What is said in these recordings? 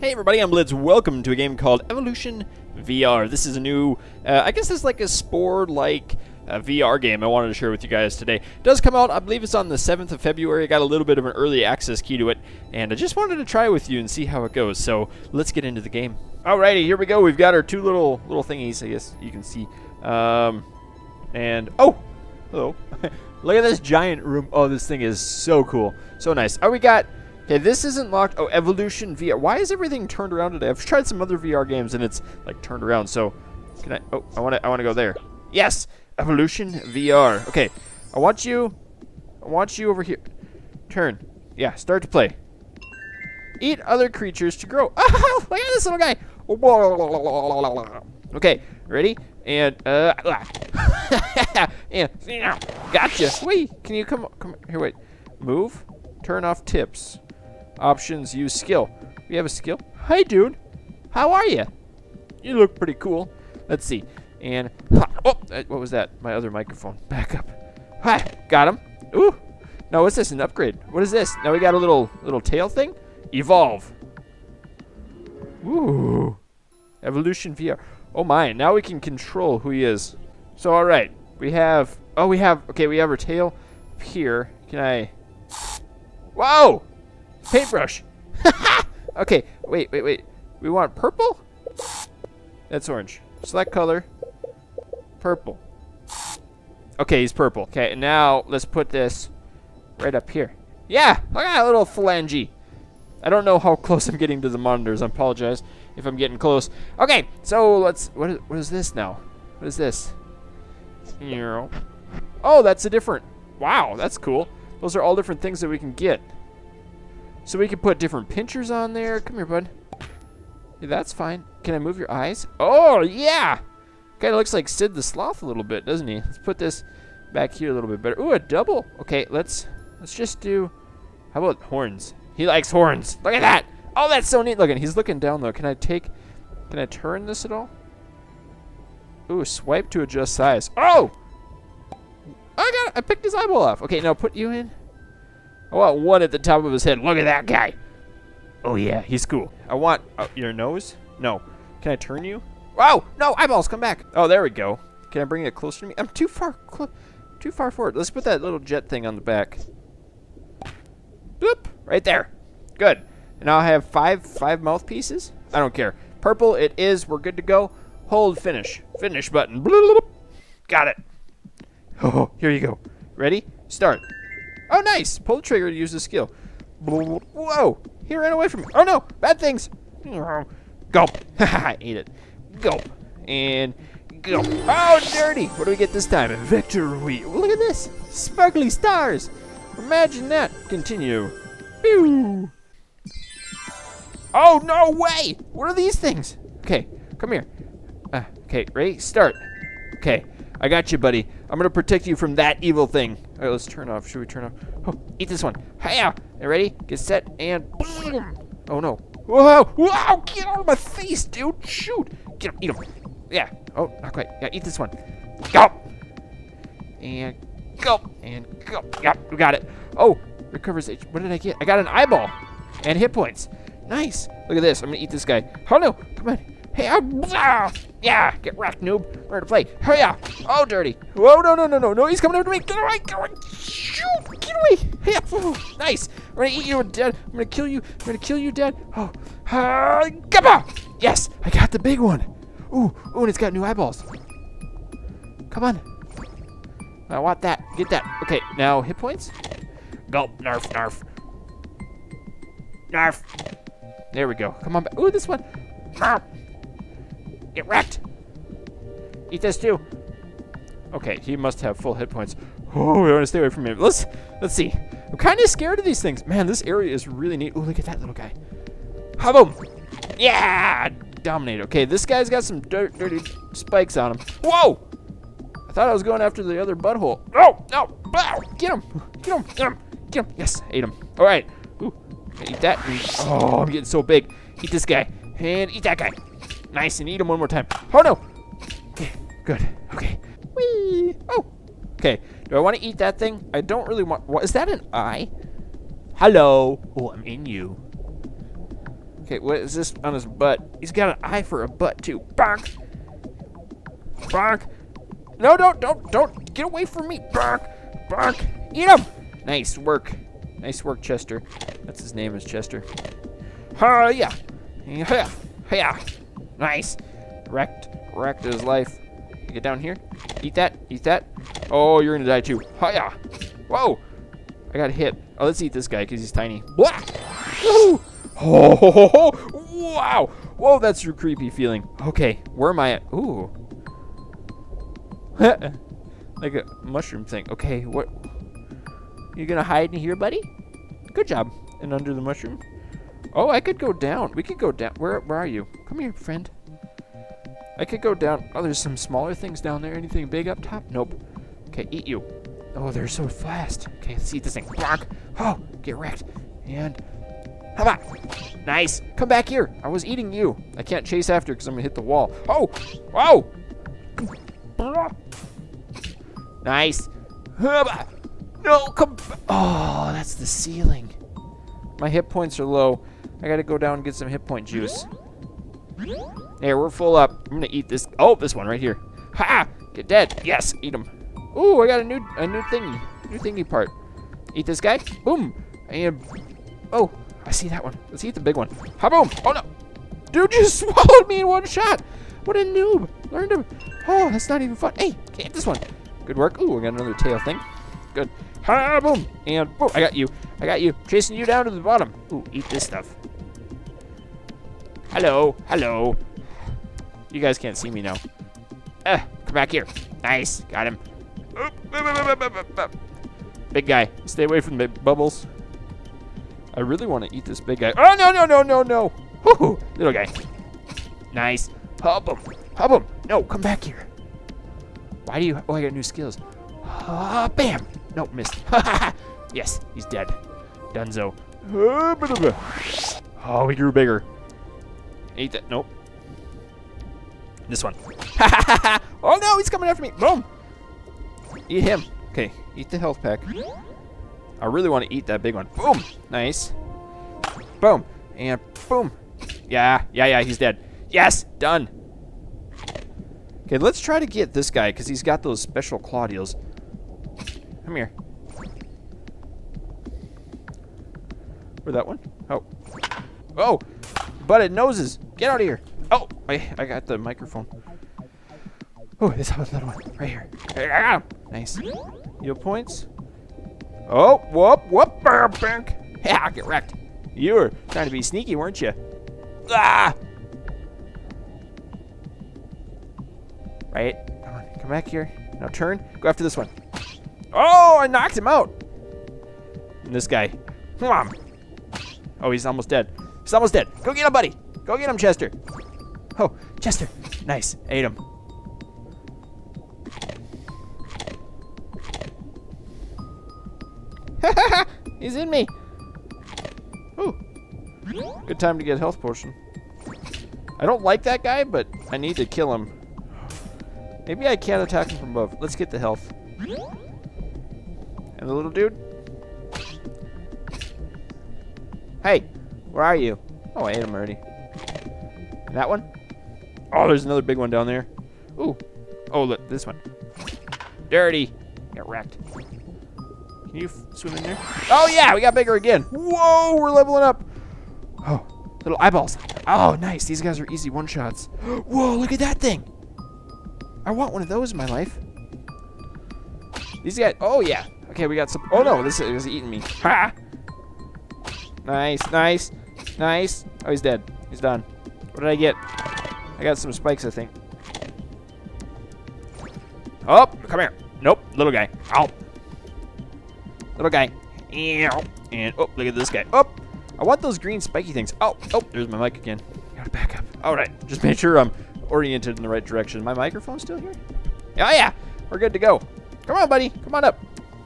Hey everybody, I'm Blitz. Welcome to a game called Evolution VR. This is a new, I guess it's like a Spore-like VR game I wanted to share with you guys today. It does come out, I believe it's on the 7th of February. I got a little bit of an early access key to it, and I just wanted to try with you and see how it goes. So let's get into the game. Alrighty, here we go. We've got our two little thingies, I guess you can see. And, oh, hello. Look at this giant room. Oh, this thing is so cool. So nice. Oh, we got... Okay, this isn't locked. Oh, Evolution VR. Why is everything turned around today? I've tried some other VR games and it's like turned around. So, can I? Oh, I want to go there. Yes, Evolution VR. Okay, I want you over here. Turn. Yeah, start to play. Eat other creatures to grow. Oh, look at this little guy. Okay, ready? And and gotcha. Wait, can you come here? Wait, move. Turn off tips. Options, use skill. We have a skill. Hi, dude. How are you? You look pretty cool. Let's see. And, oh, what was that? My other microphone. Back up. Hi, got him. Ooh. No, what's this? An upgrade. What is this? Now we got a little tail thing. Evolve. Ooh. Evolution VR. Oh my, now we can control who he is. So, all right. We have our tail up here. Can I... Whoa! Paintbrush. Okay, wait. We want purple? That's orange. Select color. Purple. Okay, he's purple. Okay, and now let's put this right up here. Yeah, look at that little phalange. I don't know how close I'm getting to the monitors. I apologize if I'm getting close. Okay, so let's... What is this now? What is this? Oh, that's a different... Wow, that's cool. Those are all different things that we can get. So we can put different pinchers on there. Come here, bud. Yeah, that's fine. Can I move your eyes? Oh, yeah! Kind of looks like Sid the Sloth a little bit, doesn't he? Let's put this back here a little bit better. Ooh, a double. Okay, let's just do... How about horns? He likes horns. Look at that! Oh, that's so neat looking. He's looking down, though. Can I turn this at all? Ooh, swipe to adjust size. Oh! I picked his eyeball off. Okay, now put you in. I want one at the top of his head. Look at that guy. Oh, yeah, he's cool. I want your nose. No. Can I turn you? Oh, no, eyeballs, come back. Oh, there we go. Can I bring it closer to me? I'm too far forward. Let's put that little jet thing on the back. Boop, right there. Good. And now I have five mouthpieces. I don't care. Purple, it is. We're good to go. Hold finish. Finish button. Got it. Oh, here you go. Ready? Start. Oh, nice. Pull the trigger to use the skill. Whoa. He ran away from me. Oh, no. Bad things. Gulp. I ate it. Gulp. And gulp. Oh, dirty. What do we get this time? Victory. Look at this. Sparkly stars. Imagine that. Continue. Pew. Oh, no way. What are these things? Okay. Come here. Okay. Ready? Start. Okay. I got you, buddy. I'm gonna protect you from that evil thing. All right, let's turn off. Should we turn off? Oh, eat this one. Hiya! Ready? Get set and boom! Oh no! Whoa! Whoa! Get out of my face, dude! Shoot! Get him! Eat him! Yeah. Oh, not quite. Yeah, eat this one. Go! And go! And go! Yep, we got it. Oh, recovers H. What did I get? I got an eyeball and hit points. Nice. Look at this. I'm gonna eat this guy. Oh no! Come on. Hey, yeah, get wrecked, noob. Where to play? Oh yeah. Oh, dirty. Whoa, no, he's coming over to me. Get away, shoot, get away. Hey, nice. I'm gonna eat you, Dad. I'm gonna kill you, Dad. Oh, come on. Yes, I got the big one. Ooh, and it's got new eyeballs. Come on. I want that. Get that. Okay, now hit points. Gulp, narf. There we go. Come on back. Ooh, this one. Get wrecked. Eat this too. Okay, he must have full hit points. Oh, we want to stay away from him. Let's see. I'm kind of scared of these things. Man, this area is really neat. Oh, look at that little guy. Boom. Yeah, dominate. Okay, this guy's got some dirty spikes on him. Whoa! I thought I was going after the other butthole. Oh, no. Get him. Yes, ate him. All right. Ooh, eat that. Oh, I'm getting so big. Eat this guy. And eat that guy. Nice, and eat him one more time. Oh, no. Okay, good. Okay. Whee. Oh. Okay. Do I want to eat that thing? I don't really want... What, is that an eye? Hello. Oh, I'm in you. Okay, what is this on his butt? He's got an eye for a butt, too. Bonk! Bonk! No, don't! Get away from me! Bonk! Bonk! Eat him! Nice work. Nice work, Chester. That's his name is Chester. Yeah. Yeah. Nice. Wrecked his life. Get down here. Eat that. Oh, you're gonna die too. Yeah. Whoa. I got hit. Oh, let's eat this guy because he's tiny. Blah! Woo! Oh, wow. Whoa, that's your creepy feeling. Okay, where am I at? Ooh. Like a mushroom thing. Okay, what? You gonna hide in here, buddy? Good job. And under the mushroom? Oh, I could go down. We could go down. Where are you? Come here, friend. I could go down. Oh, there's some smaller things down there. Anything big up top? Nope. Okay, eat you. Oh, they're so fast. Okay, let's eat this thing. Bonk. Oh, get wrecked. And how about? Nice. Come back here. I was eating you. I can't chase after because I'm gonna hit the wall. Oh, wow. Nice. No, come. Oh, that's the ceiling. My hit points are low. I gotta go down and get some hit point juice. There, we're full up. I'm gonna eat this. Oh, this one right here. Ha! Get dead. Yes, eat him. Ooh, I got a new thingy. New thingy part. Eat this guy. Boom. And oh, I see that one. Let's eat the big one. Ha boom. Oh no. Dude just swallowed me in one shot. What a noob. Learned to. Oh, that's not even fun. Hey, get this one. Good work. Ooh, I got another tail thing. Good. Ha boom. And boom. I got you. Chasing you down to the bottom. Ooh, eat this stuff. Hello. You guys can't see me now. Come back here. Nice. Got him. Big guy. Stay away from the bubbles. I really want to eat this big guy. Oh, no. Woohoo. Little guy. Nice. Hop him. No, come back here. Why do you... Oh, I got new skills. Bam. No, missed. Yes, he's dead. Dunzo. Oh, he grew bigger. Eat that. Nope. This one. Oh, no, he's coming after me. Boom. Eat him. Okay, eat the health pack. I really want to eat that big one. Boom. Nice. Boom. And boom. Yeah, he's dead. Yes, done. Okay, let's try to get this guy because he's got those special claw deals. Come here. Where'd that one? Oh, butted noses. Get out of here. Oh, I got the microphone. Oh, this little one right here. I got him. Nice. Heal points. Oh, whoop. Bank. Yeah, get wrecked. You were trying to be sneaky, weren't you? Ah! Right. Come back here. Now turn. Go after this one. Oh, I knocked him out. And this guy. Come on. Oh, he's almost dead. Go get him, buddy. Go get him, Chester. Oh, Chester. Nice. Ate him. He's in me. Ooh. Good time to get a health potion. I don't like that guy, but I need to kill him. Maybe I can't attack him from above. Let's get the health. And the little dude? Hey, where are you? Oh, I ate him already. That one? Oh, there's another big one down there. Ooh. Oh, look, this one. Dirty. Get wrecked. Can you swim in there? Oh, yeah, we got bigger again. Whoa, we're leveling up. Oh, little eyeballs. Oh, nice. These guys are easy one-shots. Whoa, look at that thing. I want one of those in my life. These guys. Oh, yeah. Okay, we got some. Oh, no, this is eating me. Ha! Nice. Oh, he's dead. He's done. What did I get? I got some spikes, I think. Oh, come here. Nope, little guy. Ow. Little guy. And, oh, look at this guy. Oh, I want those green spiky things. Oh, there's my mic again. Gotta back up. All right, just make sure I'm oriented in the right direction. My microphone's still here? Oh, yeah, we're good to go. Come on, buddy. Come on up.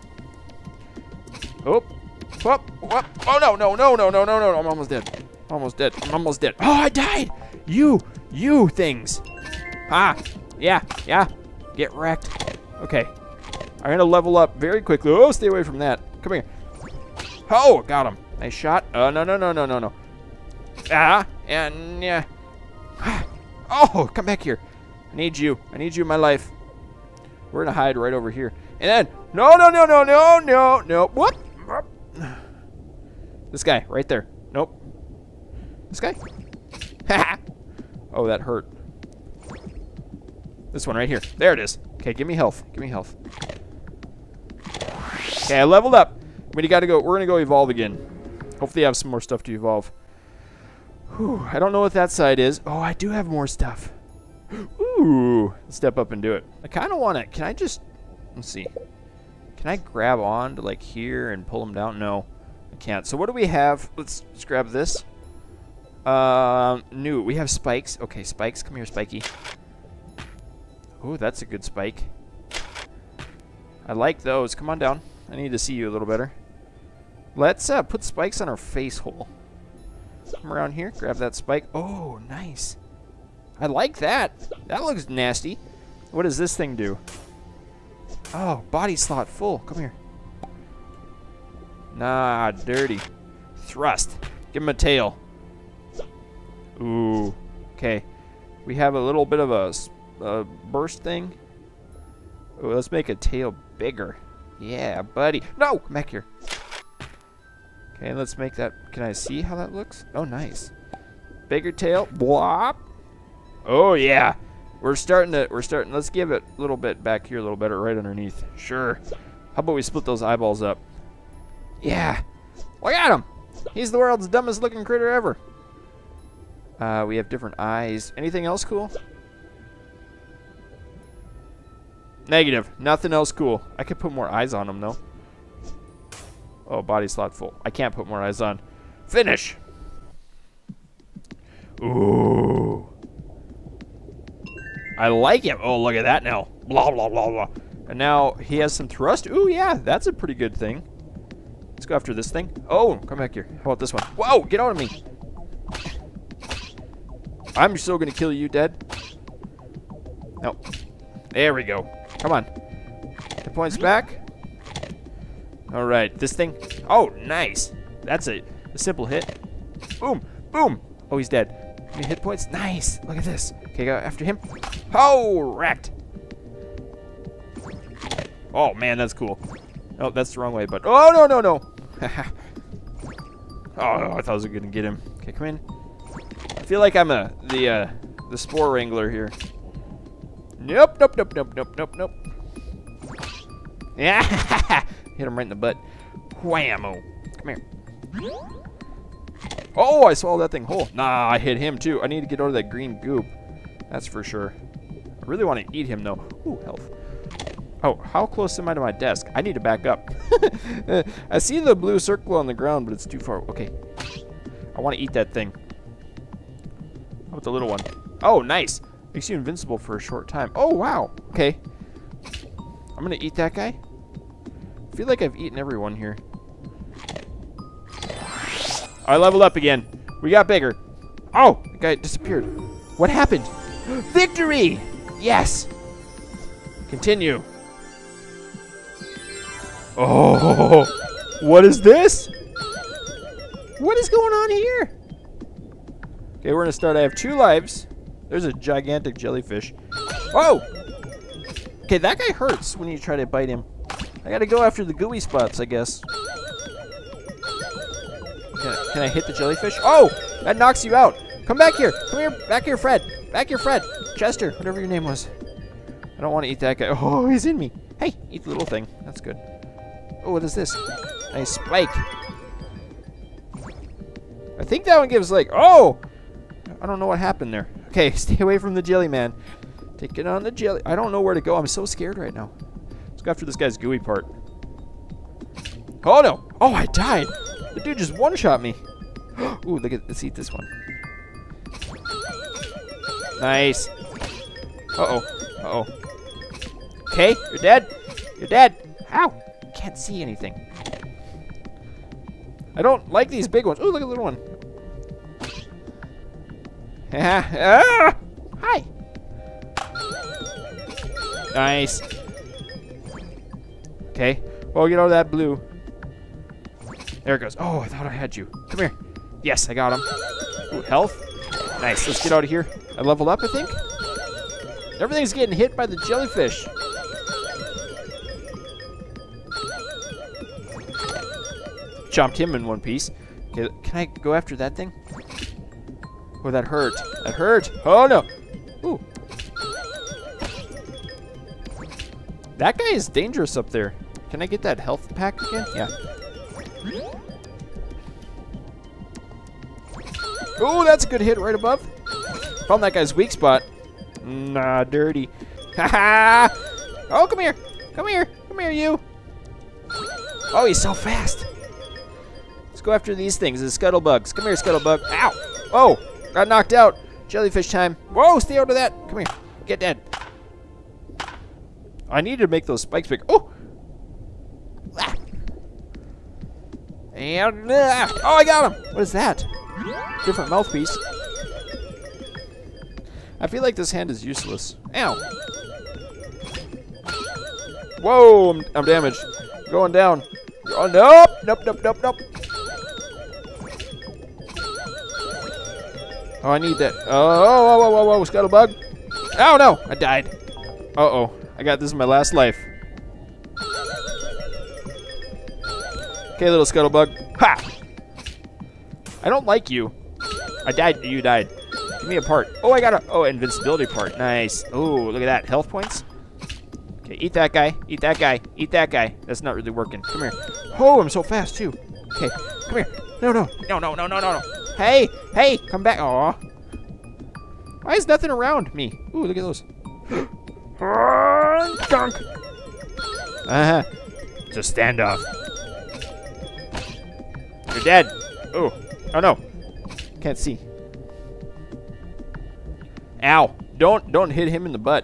Oh, oh, no. I'm almost dead. I'm almost dead. Oh, I died. You things. Ah, yeah. Get wrecked. Okay. I'm gonna level up very quickly. Oh, stay away from that. Come here. Oh, got him. Nice shot. No. And yeah. Oh, come back here. I need you. I need you in my life. We're gonna hide right over here. And then, no. Whoop. This guy, right there. Nope. This guy. Oh, that hurt. This one right here. There it is. Okay, give me health. Give me health. Okay, I leveled up. We're gonna go evolve again. Hopefully I have some more stuff to evolve. Whew, I don't know what that side is. Oh, I do have more stuff. Ooh, let's step up and do it. I kind of want to, can I just, let's see. Can I grab on to like here and pull them down? No, I can't. So what do we have? Let's grab this. New, we have spikes. Okay, spikes, come here, Spiky. Ooh, that's a good spike. I like those. Come on down. I need to see you a little better. Let's put spikes on our face hole. Come around here, grab that spike. Oh, nice. I like that. That looks nasty. What does this thing do? Oh, body slot full. Come here. Nah, dirty. Thrust. Give him a tail. Ooh. Okay. We have a little bit of a burst thing. Ooh, let's make a tail bigger. Yeah, buddy. No! Come back here. Okay, let's make that. Can I see how that looks? Oh, nice. Bigger tail. Blop. Oh, yeah. We're starting. Let's give it a little bit back here, a little better right underneath. Sure. How about we split those eyeballs up? Yeah. Look at him. He's the world's dumbest looking critter ever. We have different eyes. Anything else cool? Negative. Nothing else cool. I could put more eyes on him, though. Oh, body slot full. I can't put more eyes on. Finish. Ooh. I like him. Oh, look at that now. Blah, blah, blah, blah. And now he has some thrust. Ooh, yeah. That's a pretty good thing. Let's go after this thing. Oh, come back here. How about this one? Whoa, get out of me. I'm still going to kill you, dead. No. There we go. Come on. The points back. All right, this thing. Oh, nice. That's a simple hit. Boom, boom. Oh, he's dead. How many hit points? Nice. Look at this. Okay, go after him. Oh, wrecked. Oh, man, that's cool. Oh, that's the wrong way, but oh, no. Oh, I thought I was going to get him. Okay, come in. I feel like I'm the Spore Wrangler here. Nope. Yeah. Hit him right in the butt. Whammo. Come here. Oh, I swallowed that thing whole. Nah, I hit him too. I need to get out of that green goop. That's for sure. I really want to eat him though. Ooh, health. Oh, how close am I to my desk? I need to back up. I see the blue circle on the ground, but it's too far. Okay. I want to eat that thing. How about the little one? Oh, nice. Makes you invincible for a short time. Oh, wow. Okay. I'm going to eat that guy. I feel like I've eaten everyone here. I leveled up again. We got bigger. Oh, the guy disappeared. What happened? Victory! Yes. Continue. Oh, what is this? What is going on here? Okay, we're going to start. I have 2 lives. There's a gigantic jellyfish. Oh! Okay, that guy hurts when you try to bite him. I gotta go after the gooey spots, I guess. Can I hit the jellyfish? Oh! That knocks you out. Come back here. Come here. Back here, Fred. Back here, Fred. Chester, whatever your name was. I don't want to eat that guy. Oh, he's in me. Hey, eat the little thing. That's good. Oh, what is this? Nice spike. I think that one gives like... Oh! I don't know what happened there. Okay, stay away from the jelly man. Take it on the jelly. I don't know where to go. I'm so scared right now. Let's go after this guy's gooey part. Oh, no. Oh, I died. The dude just one-shot me. Ooh, look at... Let's eat this one. Nice. Uh-oh. Uh-oh. Okay, you're dead. You're dead. Ow. Can't see anything. I don't like these big ones. Ooh, look at the little one. Ah! Hi. Nice. Okay. Well, get out of that blue. There it goes. Oh, I thought I had you. Come here. Yes, I got him. Ooh, health. Nice. Let's get out of here. I leveled up, I think. Everything's getting hit by the jellyfish. Chomped him in one piece. Okay, can I go after that thing? Oh, that hurt. That hurt. Oh, no. Ooh. That guy is dangerous up there. Can I get that health pack again? Yeah. Oh, that's a good hit right above. Found that guy's weak spot. Nah, dirty. Ha-ha! Oh, come here. Come here. Come here, you. Oh, he's so fast. Let's go after these things, the scuttlebugs. Come here, scuttlebug. Ow! Oh, got knocked out. Jellyfish time. Whoa, stay out of that. Come here. Get dead. I need to make those spikes big. Oh! Ah. And, oh, I got him. What is that? Different mouthpiece. I feel like this hand is useless. Ow. Whoa, I'm damaged. Going down. Oh, nope. Nope, nope, nope, nope. Oh, I need that. Oh, whoa, whoa, whoa, whoa, scuttlebug. Oh, no, I died. Uh-oh, this is my last life. Okay, little scuttlebug. Ha! I don't like you. I died, you died. Give me a part. Oh, I got a, invincibility part. Nice. Oh, look at that, health points. Okay, eat that guy, eat that guy, eat that guy. That's not really working. Come here. Oh, I'm so fast, too. Okay, come here. No, no, no, no, no, no, no, no. Hey, hey, come back. Aw. Why is nothing around me? Ooh, look at those. Dunk. Uh-huh. It's a standoff. You're dead. Ooh. Oh, no. Can't see. Ow. Don't hit him in the butt.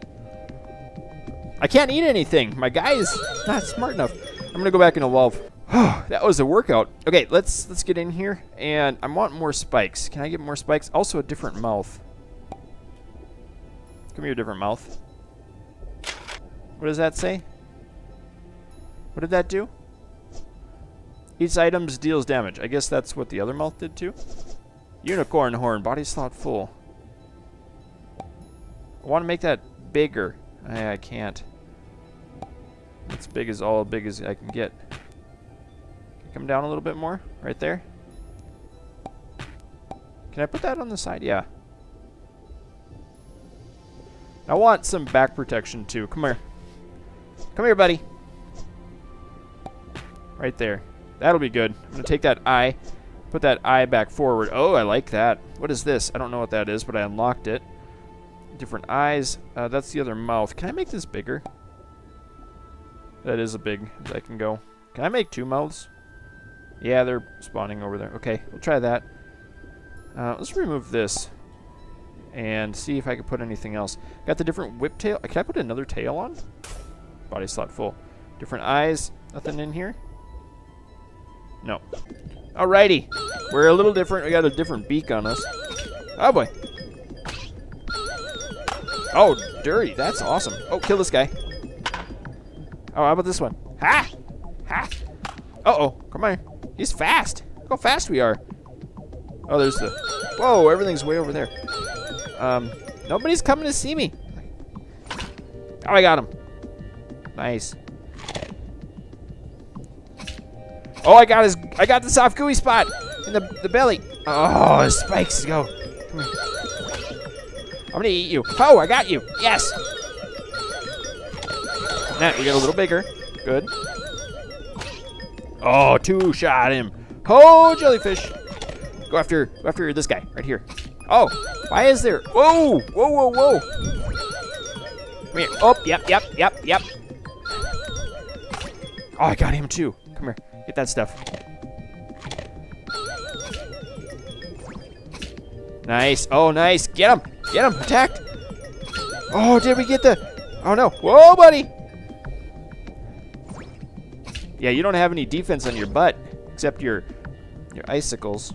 I can't eat anything. My guy is not smart enough. I'm going to go back and evolve. That was a workout. Okay, let's get in here, and I want more spikes. Can I get more spikes? Also a different mouth. Come here, different mouth. What does that say? What did that do? Each item deals damage. I guess that's what the other mouth did too. Unicorn horn, body slot full. I want to make that bigger. I can't. It's big as all big as I can get. Come down a little bit more, right there. Can I put that on the side? Yeah. I want some back protection too. Come here. Come here, buddy. Right there. That'll be good. I'm going to take that eye, put that eye back forward. Oh, I like that. What is this? I don't know what that is, but I unlocked it. Different eyes. That's the other mouth. Can I make this bigger? That is a big as I can go. Can I make two mouths? Yeah, they're spawning over there. Okay, we'll try that. Let's remove this and see if I can put anything else. Got the different whip tail. Can I put another tail on? Body slot full. Different eyes. Nothing in here? No. Alrighty. We're a little different. We got a different beak on us. Oh, boy. Oh, dirty. That's awesome. Oh, kill this guy. Oh, how about this one? Ha! Ha! Uh-oh. Come on. He's fast. Look how fast we are. Oh, there's the... Whoa, everything's way over there. Nobody's coming to see me. Oh, I got him. Nice. Oh, I got the soft gooey spot in the belly. Oh, the spikes go. Come here. I'm gonna eat you. Oh, I got you. Yes. Now we get a little bigger. Good. Oh, two-shot him. Oh, jellyfish. Go after this guy right here. Oh, why is there? Whoa, whoa, whoa, whoa. Come here. Oh, yep, yep, yep, yep. Oh, I got him too. Come here. Get that stuff. Nice. Oh, nice. Get him. Get him. Attacked. Oh, did we get the... Oh, no. Whoa, buddy. Yeah, you don't have any defense on your butt except your icicles.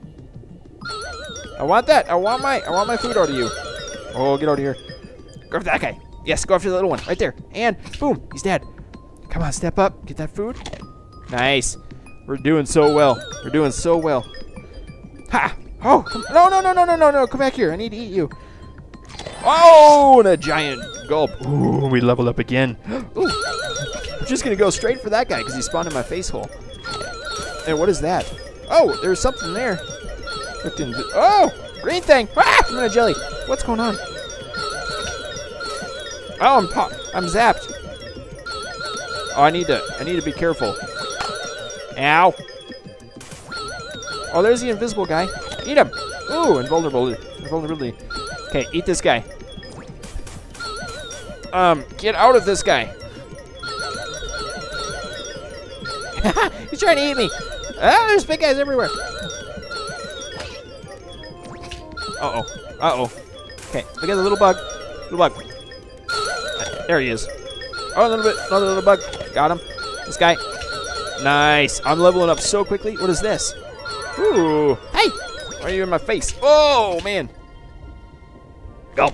I want that. I want my food out of you. Oh, get out of here. Go after that guy. Yes, go after the little one. Right there. And boom, he's dead. Come on, step up. Get that food. Nice. We're doing so well. We're doing so well. Ha! Oh, no, come back here. I need to eat you. Oh, and a giant gulp. Ooh, we leveled up again. Ooh, I'm just going to go straight for that guy because he spawned in my face hole. And what is that? Oh, there's something there. Oh, green thing. Ah, I'm in a jelly. What's going on? Oh, I'm zapped. Oh, I need to be careful. Ow. Oh, there's the invisible guy. Eat him. Ooh, invulnerability. Okay, eat this guy. Get out of this guy. He's trying to eat me. Ah, there's big guys everywhere. Uh-oh. Okay, look at the little bug. There he is. Oh, another little bug. Got him. This guy. Nice. I'm leveling up so quickly. What is this? Ooh. Hey! Why are you in my face? Oh, man. Gulp.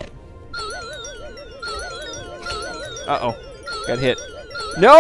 Uh-oh. Got hit. Nope.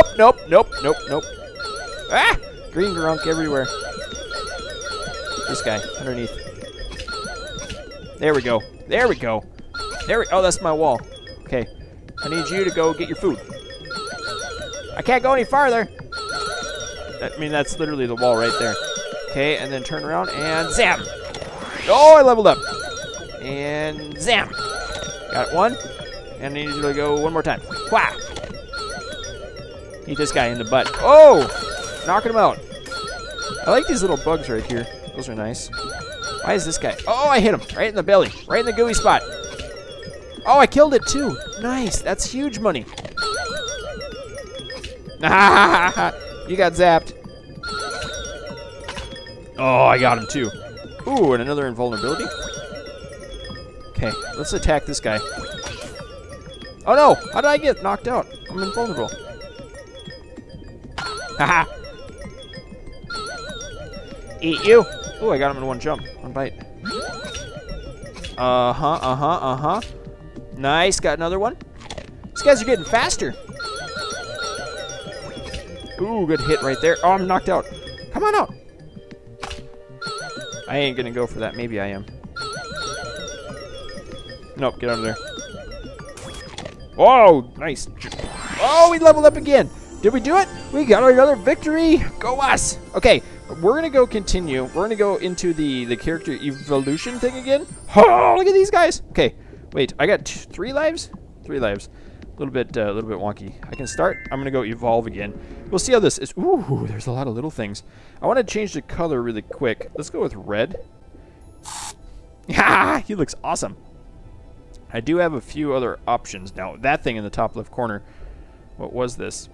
Ah! Green grunk everywhere. This guy underneath. There we go. Oh, that's my wall. Okay. I need you to go get your food. I can't go any farther. I mean, that's literally the wall right there. Okay, and then turn around and zam. Oh, I leveled up. And zam. Got it one. And I need you to go one more time. Wah. Eat this guy in the butt. Oh! Knocking him out. I like these little bugs right here. Those are nice. Why is this guy? Oh, I hit him. Right in the belly. Right in the gooey spot. Oh, I killed it too. Nice. That's huge money. You got zapped. Oh, I got him too. Ooh, and another invulnerability. Okay, let's attack this guy. Oh no! How did I get knocked out? I'm invulnerable. Haha. Eat you. Ooh, I got him in one jump. One bite. Uh-huh. Nice, got another one. These guys are getting faster. Ooh, good hit right there. Oh, I'm knocked out. Come on out. I ain't gonna go for that. Maybe I am. Nope, get out of there. Whoa, nice. Oh, we leveled up again. Did we do it? We got another victory. Go us. Okay, we're gonna go continue. We're gonna go into the character evolution thing again. Oh, look at these guys. Okay, wait. I got 3 lives. 3 lives. A little bit wonky. I can start. I'm gonna go evolve again. We'll see how this is. Ooh, there's a lot of little things. I want to change the color really quick. Let's go with red. Ah, he looks awesome. I do have a few other options now. That thing in the top left corner. What was this?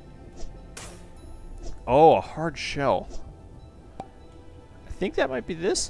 Oh, a hard shell. I think that might be this.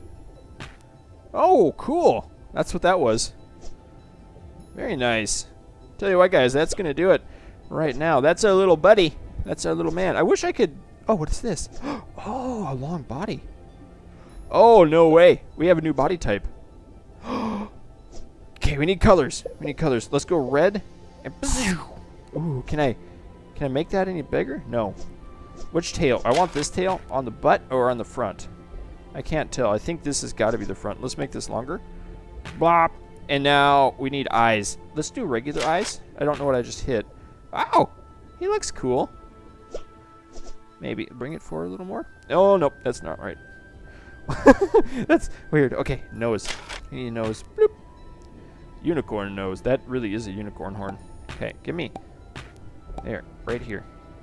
Oh, cool. That's what that was. Very nice. Tell you what, guys, that's going to do it right now. That's our little buddy. That's our little man. I wish I could... Oh, what is this? Oh, a long body. Oh, no way. We have a new body type. Okay, we need colors. Let's go red. And ooh, can I make that any bigger? No. Which tail? I want this tail on the butt or on the front. I can't tell. I think this has got to be the front. Let's make this longer. Blop. And now we need eyes. Let's do regular eyes. I don't know what I just hit. Ow! He looks cool. Maybe bring it forward a little more. Oh, nope. That's not right. That's weird. Okay, nose. I need a nose. Bloop. Unicorn nose. That really is a unicorn horn. Okay, give me. There. Right here.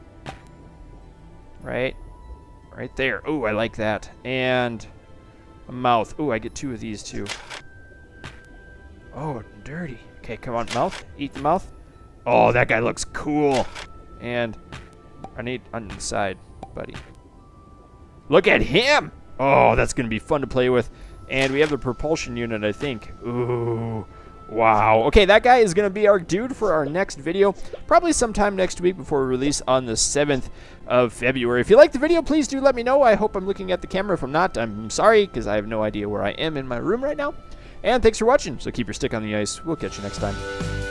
Right there. Ooh, I like that. And a mouth. Ooh, I get 2 of these too. Oh, dirty. Okay, come on, mouth. Eat the mouth. Oh, that guy looks cool. And I need on the side, buddy. Look at him. Oh, that's going to be fun to play with. And we have the propulsion unit, I think. Ooh. Wow. Okay, that guy is going to be our dude for our next video. Probably sometime next week before we release on the 7th of February. If you like the video, please do let me know. I hope I'm looking at the camera. If I'm not, I'm sorry, because I have no idea where I am in my room right now. And thanks for watching. So keep your stick on the ice. We'll catch you next time.